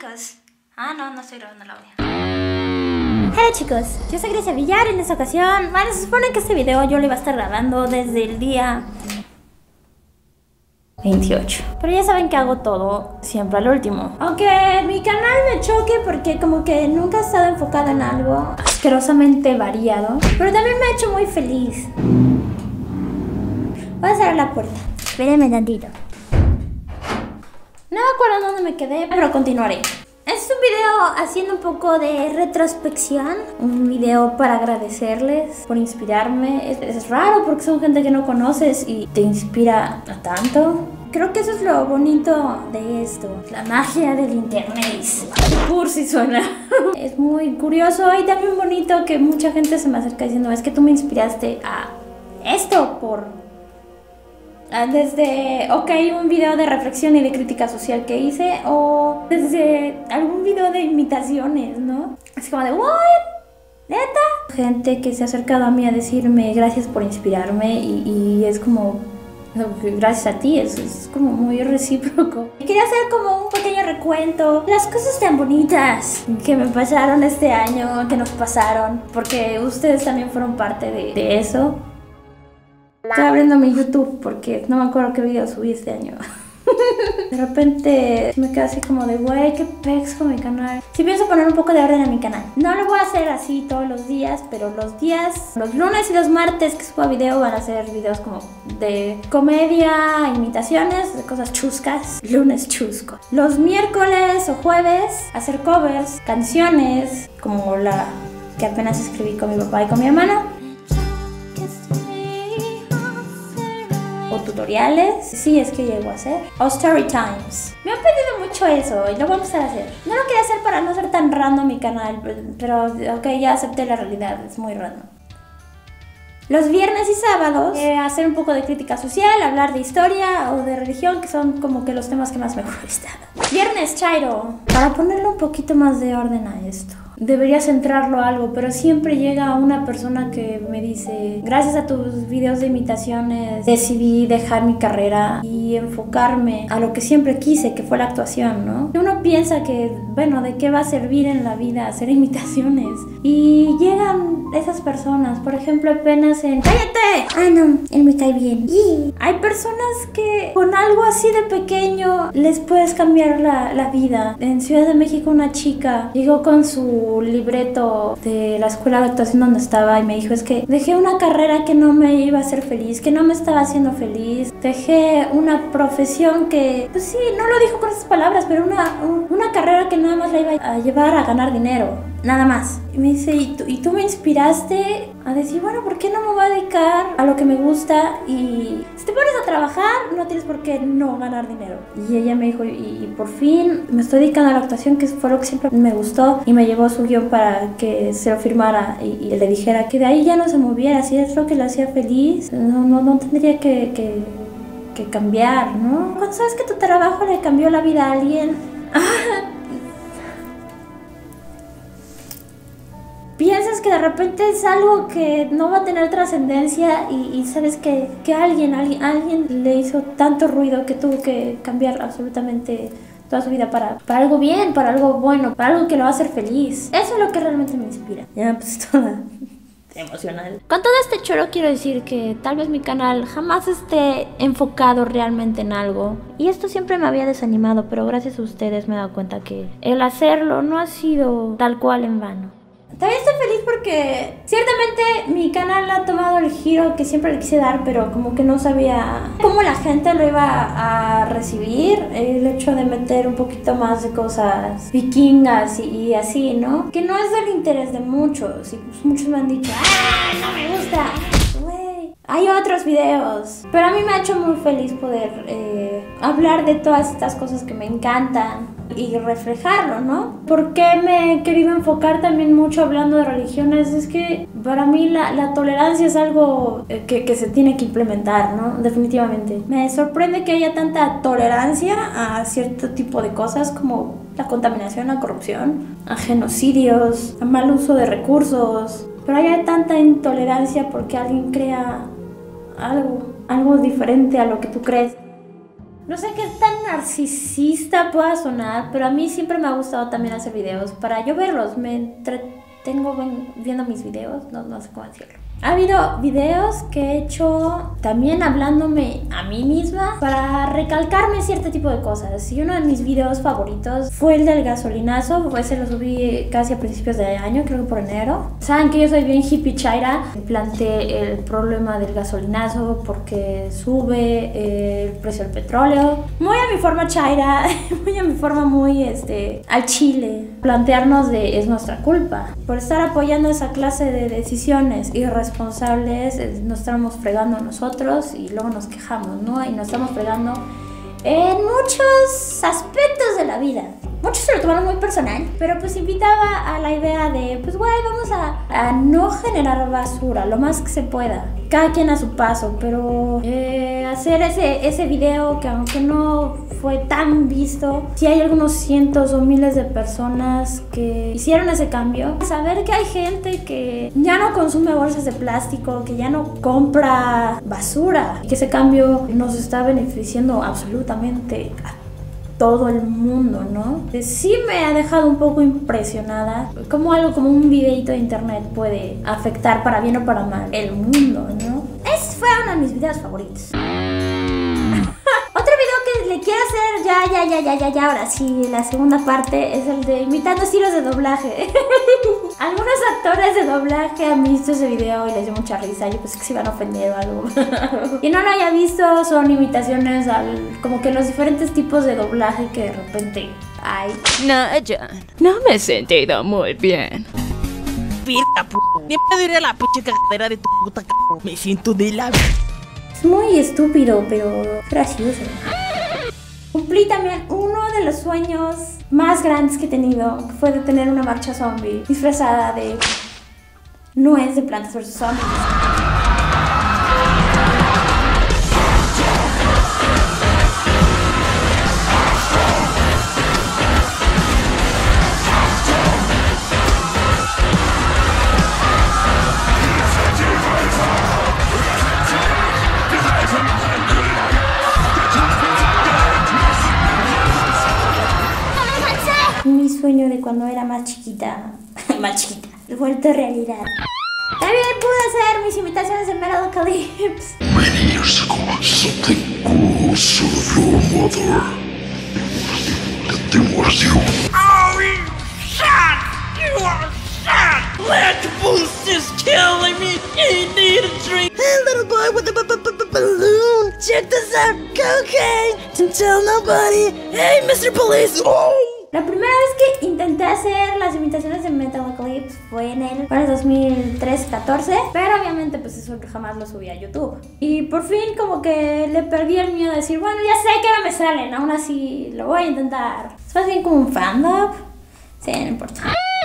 chicos. Ah, no estoy grabando el audio. Hola chicos, yo soy Grecia Villar. En esta ocasión, bueno, se supone que este video yo lo iba a estar grabando desde el día 28. Pero ya saben que hago todo siempre al último. Aunque mi canal me choque porque como que nunca he estado enfocado en algo asquerosamente variado. Pero también me ha hecho muy feliz. Voy a cerrar la puerta. Espérenme tantito. No me acuerdo dónde me quedé, pero continuaré. Es un video haciendo un poco de retrospección. Un video para agradecerles por inspirarme. Es raro porque son gente que no conoces y te inspira a tanto. Creo que eso es lo bonito de esto. La magia del internet. Cursi suena. Es muy curioso y también bonito que mucha gente se me acerca diciendo: es que tú me inspiraste a esto por... Desde, un video de reflexión y de crítica social que hice, o desde algún video de imitaciones, ¿no? Así como de, ¿what? ¿Neta? Gente que se ha acercado a mí a decirme gracias por inspirarme y es como, gracias a ti, es como muy recíproco. Y quería hacer como un pequeño recuento de las cosas tan bonitas que me pasaron este año, que nos pasaron, porque ustedes también fueron parte de eso. Estoy abriendo mi YouTube porque no me acuerdo qué video subí este año. De repente me quedo así como de, güey, qué pex con mi canal. Sí pienso poner un poco de orden a mi canal. No lo voy a hacer así todos los días, pero los lunes y los martes que suba video van a ser videos como de comedia, imitaciones, de cosas chuscas. Lunes chusco. Los miércoles o jueves hacer covers, canciones, como la que apenas escribí con mi papá y con mi hermano. O tutoriales, si es que llego a hacer, o story times. Me han pedido mucho eso y lo voy a empezar a hacer. No lo quería hacer para no ser tan random mi canal, pero ok, ya acepté la realidad, es muy random. Los viernes y sábados, hacer un poco de crítica social, hablar de historia o de religión, que son como que los temas que más me gustan. Viernes chairo, para ponerle un poquito más de orden a esto. Debería centrarlo a algo, pero siempre llega una persona que me dice: gracias a tus videos de imitaciones decidí dejar mi carrera y enfocarme a lo que siempre quise, que fue la actuación, ¿no? Uno piensa que, bueno, ¿de qué va a servir en la vida hacer imitaciones? Y llegan esas personas, por ejemplo, apenas en... ¡Cállate! Ah, no, él me cae bien. Y hay personas que con algo así de pequeño les puedes cambiar la vida. En Ciudad de México una chica llegó con su libreto de la escuela de actuación donde estaba y me dijo: es que dejé una carrera que no me iba a hacer feliz, que no me estaba haciendo feliz, dejé una profesión que, pues sí, no lo dijo con esas palabras, pero una carrera que nada más la iba a llevar a ganar dinero, nada más. Y me dice: y tú me inspiraste a decir, bueno, ¿por qué no me voy a dedicar a lo que me gusta? Y si te pones a trabajar, no tienes por qué no ganar dinero. Y ella me dijo: y por fin me estoy dedicando a la actuación, que fue lo que siempre me gustó, y me llevó su guión para que se lo firmara y le dijera que de ahí ya no se moviera. Si es lo que le hacía feliz, no tendría que cambiar, ¿no? Cuando sabes que tu trabajo le cambió la vida a alguien, piensas que de repente es algo que no va a tener trascendencia y sabes que alguien le hizo tanto ruido que tuvo que cambiar absolutamente toda su vida para algo bien, para algo bueno, para algo que lo va a hacer feliz. Eso es lo que realmente me inspira. Ya pues toda emocional. Con todo este choro quiero decir que tal vez mi canal jamás esté enfocado realmente en algo. Y esto siempre me había desanimado, pero gracias a ustedes me he dado cuenta que el hacerlo no ha sido tal cual en vano. También estoy feliz porque ciertamente mi canal ha tomado el giro que siempre le quise dar, pero como que no sabía cómo la gente lo iba a recibir. El hecho de meter un poquito más de cosas vikingas y así, ¿no? Que no es del interés de muchos. Y pues muchos me han dicho: ¡ah, no me gusta! Güey, hay otros videos. Pero a mí me ha hecho muy feliz poder hablar de todas estas cosas que me encantan y reflejarlo, ¿no? ¿Por qué me he querido enfocar también mucho hablando de religiones? Es que para mí la tolerancia es algo que se tiene que implementar, ¿no? Definitivamente. Me sorprende que haya tanta tolerancia a cierto tipo de cosas como la contaminación, la corrupción, a genocidios, a mal uso de recursos. Pero hay tanta intolerancia porque alguien crea algo diferente a lo que tú crees. No sé qué tan narcisista pueda sonar, pero a mí siempre me ha gustado también hacer videos para yo verlos. Me entretengo viendo mis videos, no sé cómo decirlo. Ha habido videos que he hecho también hablándome a mí misma para recalcarme cierto tipo de cosas. Y uno de mis videos favoritos fue el del gasolinazo. Pues se lo subí casi a principios de año, creo que por enero. Saben que yo soy bien hippie chaira. Planteé el problema del gasolinazo porque sube el precio del petróleo. Muy a mi forma chaira, muy a mi forma muy al chile. Plantearnos de es nuestra culpa por estar apoyando esa clase de decisiones irresponsables. Nos estamos fregando a nosotros y luego nos quejamos, ¿no? Y nos estamos fregando en muchos aspectos de la vida. Muchos se lo tomaron muy personal, pero pues invitaba a la idea de, pues güey, vamos a no generar basura lo más que se pueda. Cada quien a su paso, pero hacer ese video que aunque no fue tan visto, sí hay algunos cientos o miles de personas que hicieron ese cambio. Saber que hay gente que ya no consume bolsas de plástico, que ya no compra basura, y que ese cambio nos está beneficiando absolutamente a todo el mundo, ¿no? Sí me ha dejado un poco impresionada cómo algo como un videito de internet puede afectar para bien o para mal el mundo, ¿no? Ese fue uno de mis videos favoritos. Otro video que le quiero hacer ya, ahora sí, la segunda parte es el de imitando estilos de doblaje. Algunos actores de doblaje han visto ese video y les dio mucha risa. Yo pensé que se iban a ofender o algo. Quien no lo haya visto, son imitaciones como que los diferentes tipos de doblaje que de repente hay. No, John, no me he sentido muy bien. Siempre diré la pinche cagadera de tu puta c***. Me siento de la... Es muy estúpido, pero gracioso. Cumplí también uno de los sueños más grandes que he tenido, que fue de tener una marcha zombie disfrazada de nuez de Plantas vs Zombies. Mi sueño de cuando era más chiquita, vuelto realidad. También pude hacer mis imitaciones de Metalocalypse. Many years ago, something cruel served your mother. It was you. Oh, you shot! You are shot! Lead boost is killing me! You need a drink! Hey, little boy with the balloon! Check this out! Cocaine! Don't tell nobody! Hey, Mr. Police! Oh! La primera vez que intenté hacer las imitaciones de Metalocalypse fue en el 2013-14, pero obviamente pues eso jamás lo subí a YouTube. Y por fin como que le perdí el miedo de decir, bueno, ya sé que ahora me salen, aún así lo voy a intentar. Es más bien como un fandom. Sí, no importa.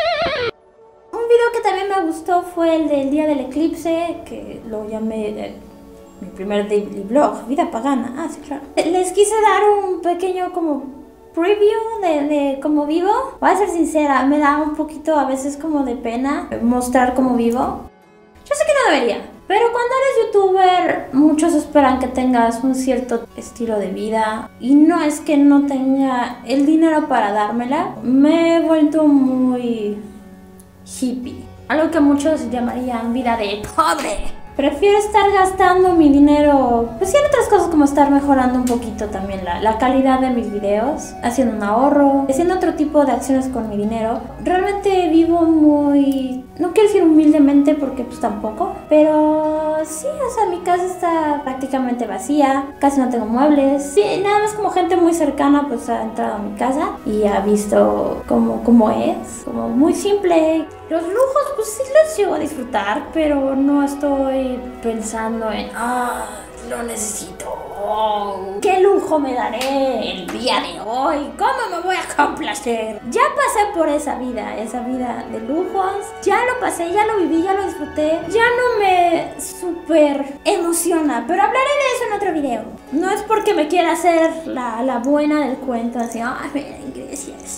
Un video que también me gustó fue el del día del eclipse, que lo llamé mi primer daily vlog, vida pagana. Ah, sí, claro. Les quise dar un pequeño como preview de cómo vivo. Voy a ser sincera, me da un poquito a veces como de pena mostrar cómo vivo. Yo sé que no debería, pero cuando eres youtuber muchos esperan que tengas un cierto estilo de vida y no es que no tenga el dinero para dármela. Me he vuelto muy hippie, algo que muchos llamarían vida de pobre. Prefiero estar gastando mi dinero pues en otras cosas, como estar mejorando un poquito también la calidad de mis videos, haciendo un ahorro, haciendo otro tipo de acciones con mi dinero. Realmente vivo muy... no quiero decir humildemente porque pues tampoco, pero sí, o sea, mi casa está prácticamente vacía, casi no tengo muebles. Sí, nada más como gente muy cercana pues ha entrado a mi casa y ha visto cómo es, como muy simple. Los lujos pues sí los llego a disfrutar, pero no estoy pensando en lo necesito, qué lujo me daré el día de hoy, cómo me voy a complacer. Ya pasé por esa vida de lujos, ya lo pasé, ya lo viví, ya lo disfruté, ya no me súper emociona, pero hablaré de eso en otro video. No es porque me quiera hacer la buena del cuento, así, ay, mira, Grecia,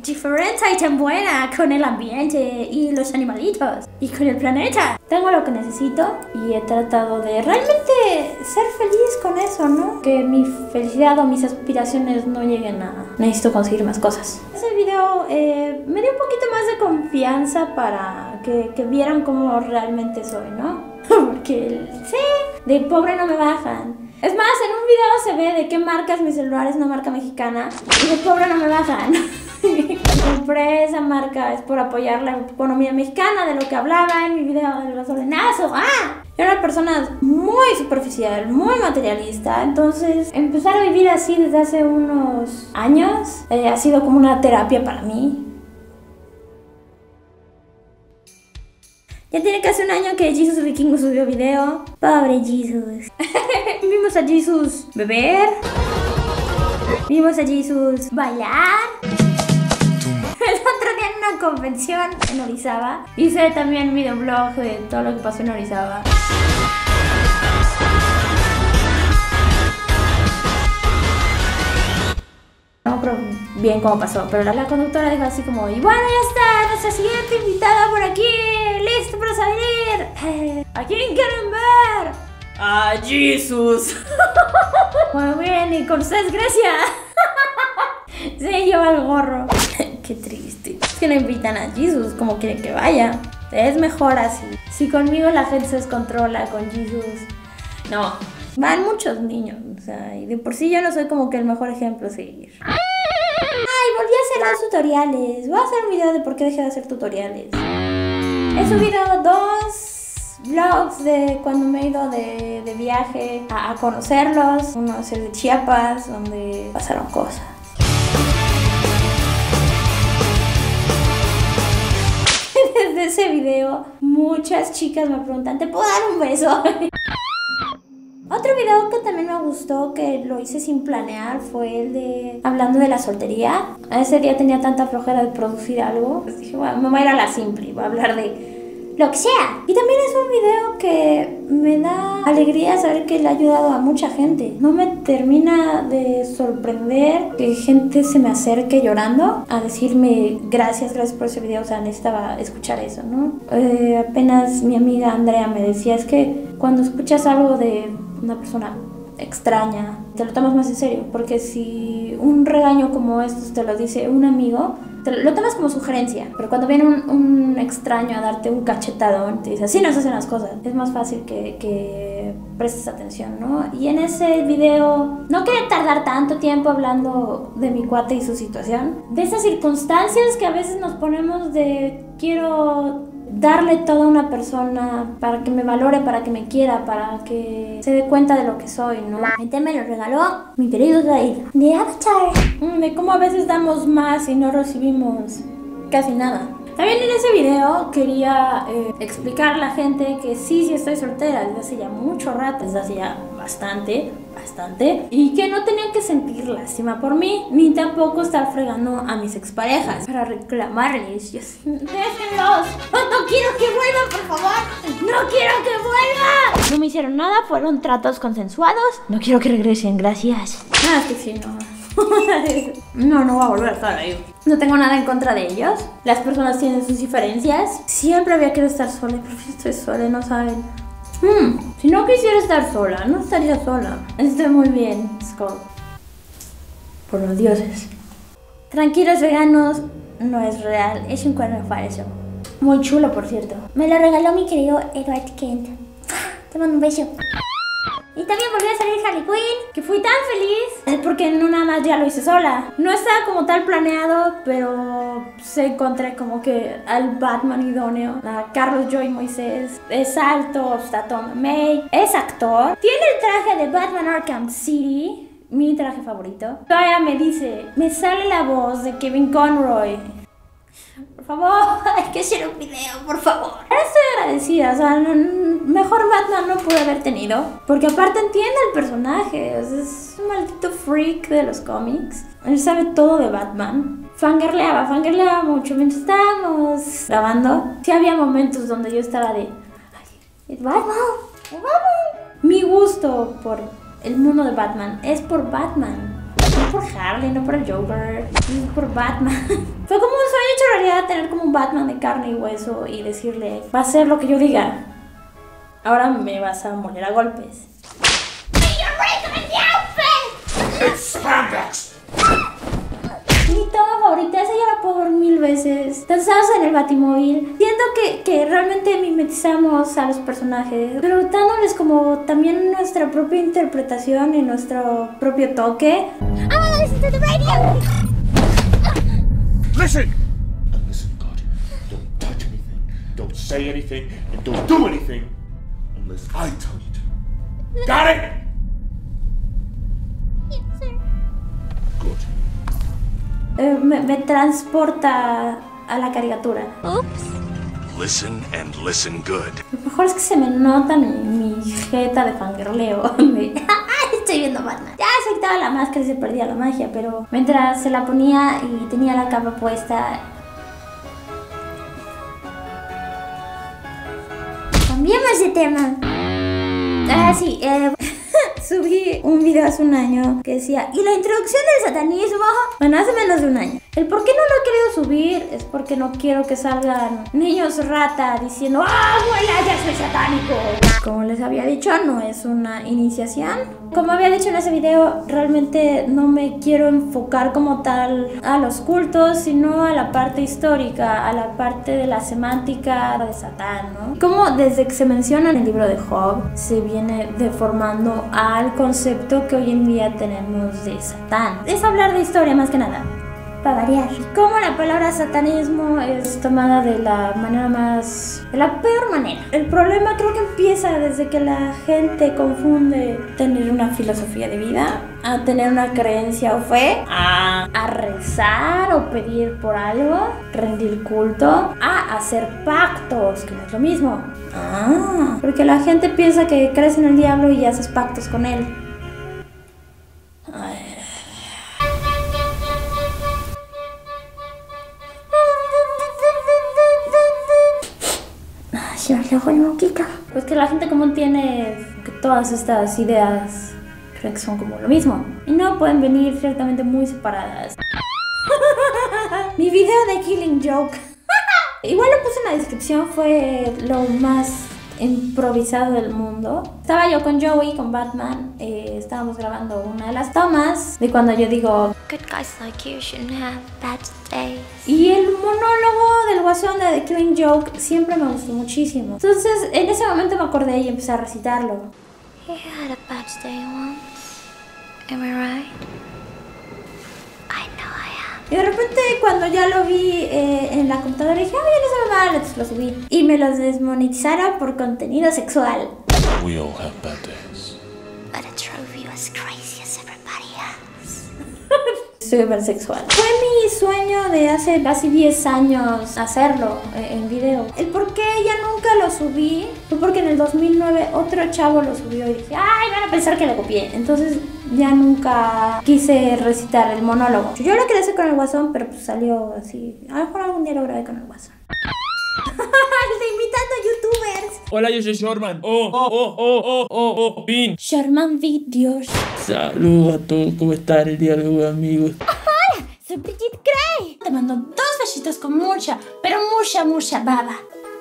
diferente y tan buena con el ambiente y los animalitos y con el planeta. Tengo lo que necesito y he tratado de realmente ser feliz con eso, ¿no? Que mi felicidad o mis aspiraciones no lleguen a... Necesito conseguir más cosas. Ese video me dio un poquito más de confianza para que vieran cómo realmente soy, ¿no? Porque sí, de pobre no me bajan. Es más, en un video se ve de qué marca es mi celular, es una marca mexicana, y de pobre no me bajan. Compré esa marca, es por apoyar la economía mexicana, de lo que hablaba en mi video del gasolinazo. Yo era una persona muy superficial, muy materialista, entonces empezar a vivir así desde hace unos años ha sido como una terapia para mí. Ya tiene casi un año que Jesus Vikingo subió video. Pobre Jesus. Vimos a Jesus beber. Vimos a Jesus bailar. El otro día en una convención en Orizaba hice también un videoblog de todo lo que pasó en Orizaba. No creo bien cómo pasó, pero la conductora dijo así como: y bueno, ya está, nuestra siguiente invitada por aquí, listo para salir. ¿A quién quieren ver? A Jesus. Muy bien, y con ustedes Grecia. Se lleva el gorro. Qué triste. Es que no invitan a Jesus, como quieren que vaya. Es mejor así. Si conmigo la gente se descontrola, con Jesus no. Van muchos niños, o sea, y de por sí yo no soy como que el mejor ejemplo a seguir. Ay, volví a hacer 2 tutoriales. Voy a hacer un video de por qué dejé de hacer tutoriales. He subido 2 vlogs de cuando me he ido de viaje a conocerlos. Uno es el de Chiapas, donde pasaron cosas. Desde ese video, muchas chicas me preguntan: ¿te puedo dar un beso? Otro video que también me gustó, que lo hice sin planear, fue el de hablando de la soltería. Ese día tenía tanta flojera de producir algo, pues dije, bueno, me voy a ir a la simple, voy a hablar de lo que sea. Y también es un video que me da alegría saber que le ha ayudado a mucha gente. No me termina de sorprender que gente se me acerque llorando a decirme gracias por ese video. O sea, necesitaba escuchar eso, ¿no? Apenas mi amiga Andrea me decía, es que cuando escuchas algo de una persona extraña, te lo tomas más en serio, porque si un regaño como estos te lo dice un amigo, lo tomas como sugerencia, pero cuando viene un extraño a darte un cachetadón, te dice, así no se hacen las cosas, es más fácil que prestes atención, ¿no? Y en ese video no quería tardar tanto tiempo hablando de mi cuate y su situación, de esas circunstancias que a veces nos ponemos de quiero darle todo a una persona para que me valore, para que me quiera, para que se dé cuenta de lo que soy, ¿no? La gente me lo regaló mi querido Zaid de Avatar. De cómo a veces damos más y no recibimos casi nada. También en ese video quería explicar a la gente que sí estoy soltera desde hace ya mucho rato, desde hace ya bastante, y que no tenía que sentir lástima por mí, ni tampoco estar fregando a mis exparejas para reclamarles. ¡Déjenlos! ¡No quiero que vuelvan, por favor! ¡No quiero que vuelvan! No me hicieron nada, fueron tratos consensuados. No quiero que regresen, gracias. Ah, que sí, no. No va a volver a estar ahí. No tengo nada en contra de ellos. Las personas tienen sus diferencias. Siempre había querido estar sola, pero si estoy sola, no saben. Si no quisiera estar sola, no estaría sola. Estoy muy bien, Skull. Por los dioses. Tranquilos, veganos, no es real, es un cuerno falso. Muy chulo, por cierto. Me lo regaló mi querido Edward Kent. Te mando un beso. Y también volví a salir Harley Quinn, que fui tan feliz porque no nada más ya lo hice sola. No estaba como tal planeado, pero se encontré como que al Batman idóneo, a Carlos Joy Moisés. Es alto, está Tom May, es actor, tiene el traje de Batman Arkham City, mi traje favorito. Todavía me dice, me sale la voz de Kevin Conroy. Por favor, hay que hacer un video, por favor. Estoy agradecida, o sea, mejor Batman no pude haber tenido. Porque aparte entiende el personaje, o sea, es un maldito freak de los cómics. Él sabe todo de Batman. Fangirleaba mucho mientras estábamos grabando. Sí había momentos donde yo estaba de... ¡Ay, Batman! ¡Batman! Mi gusto por el mundo de Batman es por Batman. por Harley, no por el Joker, ni por Batman. Fue como un sueño hecho realidad tener como un Batman de carne y hueso y decirle, va a hacer lo que yo diga. Ahora me vas a moler a golpes. Mi toma favorita, esa ya la puedo ver 1000 veces. Danzamos en el Batimóvil, siento que realmente mimetizamos a los personajes, pero dándoles como también nuestra propia interpretación y nuestro propio toque. I wanna listen to the radio. Listen! And listen, God. Don't touch anything, don't say anything, and don't do anything unless I tell you to. Got it? Yes, sir. Good. Me transporta a la caricatura. Listen and listen good. Lo mejor es que se me nota mi jeta de fangirleo. Estoy viendo Batman. Ya se quitaba la máscara y se perdía la magia, pero mientras se la ponía y tenía la capa puesta... Cambiemos de tema. Sí, subí un video hace un año que decía, ¿y la introducción del satanismo? Bueno, hace menos de un año. El por qué no lo he querido subir es porque no quiero que salgan niños rata diciendo, ¡ah, abuela, ya soy satánico! Como les había dicho, no es una iniciación. Como había dicho en ese video, realmente no me quiero enfocar como tal a los cultos, sino a la parte histórica, a la parte de la semántica de Satán, ¿no? Como desde que se menciona en el libro de Job, se viene deformando al concepto que hoy en día tenemos de Satán. Es hablar de historia más que nada, para variar. Como la palabra satanismo es tomada de la manera más... de la peor manera. El problema creo que empieza desde que la gente confunde tener una filosofía de vida a tener una creencia o fe, a rezar o pedir por algo, rendir culto, a hacer pactos, que no es lo mismo. Porque la gente piensa que crees en el diablo y haces pactos con él. Se me aflojó el moquito. Pues que la gente común tiene que todas estas ideas creen que son como lo mismo y no pueden venir ciertamente muy separadas. Mi video de Killing Joke igual lo puse en la descripción, fue lo más improvisado del mundo. Estaba yo con Joey, con Batman, estábamos grabando una de las tomas de cuando yo digo Good guys like you shouldn't have bad days. y el monólogo del guasón de The Killing Joke siempre me gustó muchísimo. Entonces en ese momento me acordé y empecé a recitarlo. You had a bad day once. Am I right? I know I am. Y de repente cuando ya lo vi en la computadora dije, ay, no se me mal, entonces lo subí. Y me los desmonetizaron por contenido sexual. We all have bad days. But I drove you as crazy as everybody else. Súper sexual. Fue mi sueño de hace casi 10 años hacerlo en video. El por qué ya nunca lo subí fue porque en el 2009 otro chavo lo subió y dije, ay, van a pensar que lo copié. Entonces ya nunca quise recitar el monólogo. Yo lo quería hacer con el guasón, pero pues salió así. A lo mejor algún día lo grabé con el guasón. Imitando youtubers. Hola, yo soy Shorman. Pin. Sherman Videos. Saludos a todos, ¿cómo están el día de hoy, amigos? Hola, soy Brigitte Gray. Te mando 2 besitos con mucha, pero mucha baba.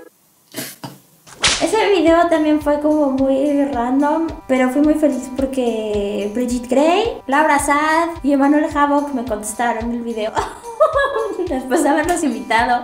Ese video también fue como muy random, pero fui muy feliz porque Brigitte Gray, Laura Sad y Emanuel Havoc me contestaron el video después de haberlos invitado.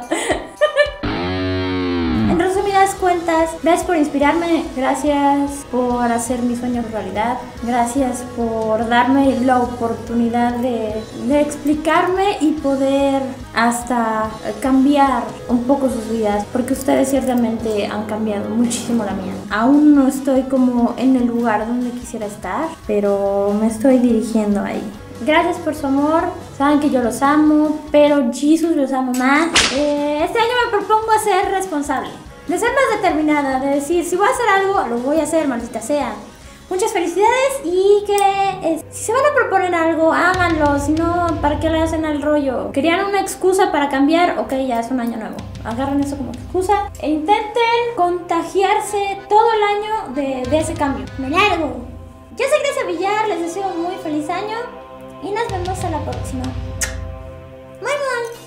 En resumidas cuentas, gracias por inspirarme, gracias por hacer mis sueños realidad, gracias por darme la oportunidad de explicarme y poder hasta cambiar un poco sus vidas, porque ustedes ciertamente han cambiado muchísimo la mía. Aún no estoy como en el lugar donde quisiera estar, pero me estoy dirigiendo ahí. Gracias por su amor, saben que yo los amo, pero Jesus los amo más. Este año me propongo a ser responsable, de ser más determinada, de decir, si voy a hacer algo, lo voy a hacer, maldita sea. Muchas felicidades y que si se van a proponer algo, háganlo, si no, ¿para qué le hacen al rollo? ¿Querían una excusa para cambiar? Ok, ya es un año nuevo, agarren eso como excusa e intenten contagiarse todo el año de ese cambio. Me largo. Yo soy Grecia Villar, les deseo un muy feliz año. y nos vemos a la próxima. Bye bye.